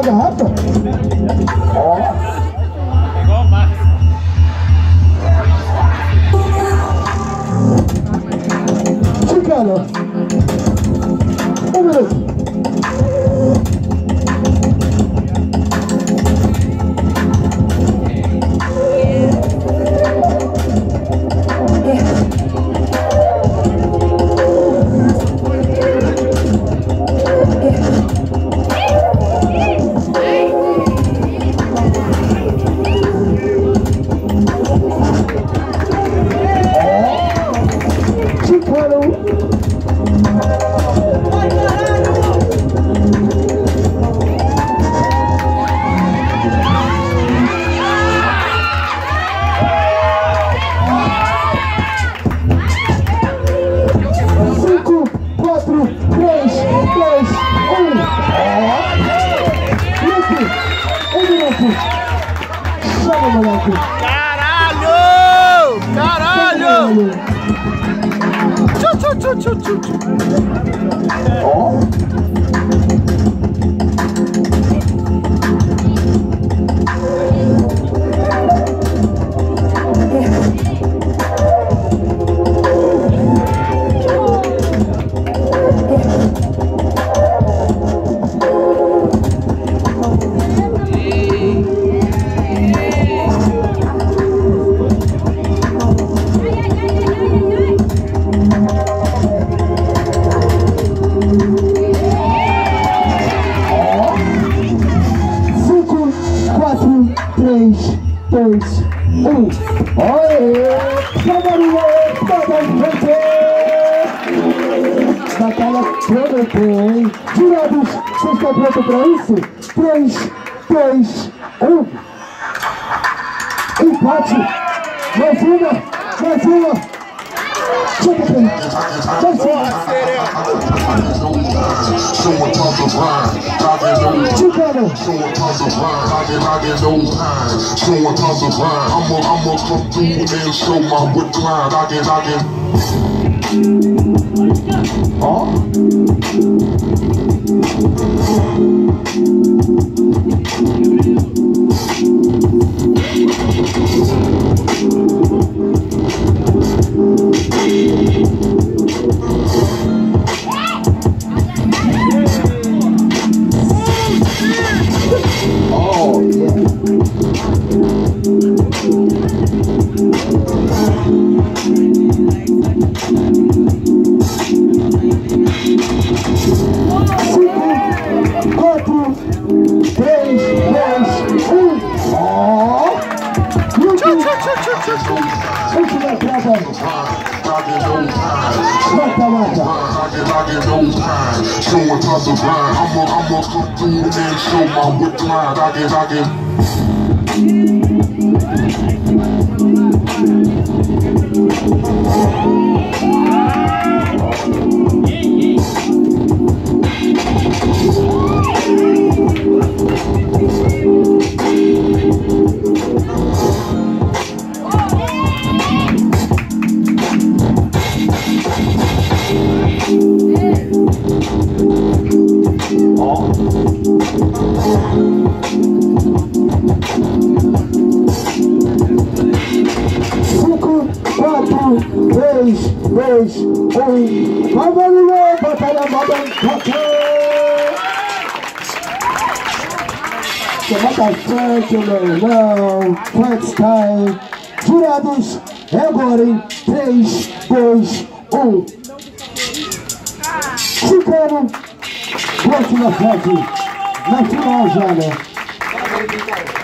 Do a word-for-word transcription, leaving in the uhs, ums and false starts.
a garrafa? Ó. Igual o Marcos. Chicano. Um minuto. Caralho! Caralho! Tchu, tchu, tchu, tchu, tchu, tchu. Ó. três, dois, um. Oi! Camarinha! Camarinha! Batalha prometeu, hein? Jurados, vocês estão prontos pra isso? três, dois, um. Empate! Mais uma! Mais uma! Chega aqui! Mais uma! Chicano! Ó! Showing tons of grind, I'ma, I'ma come through and show my whip line. I get, I get. Cinco, quatro, três, dois, um. Vai, Marilão! Batalha moda Toma bastante, meu irmão. Fight time. Jurados, é agora, hein? três, dois, um. Chicano, próxima fase. Na final já, né?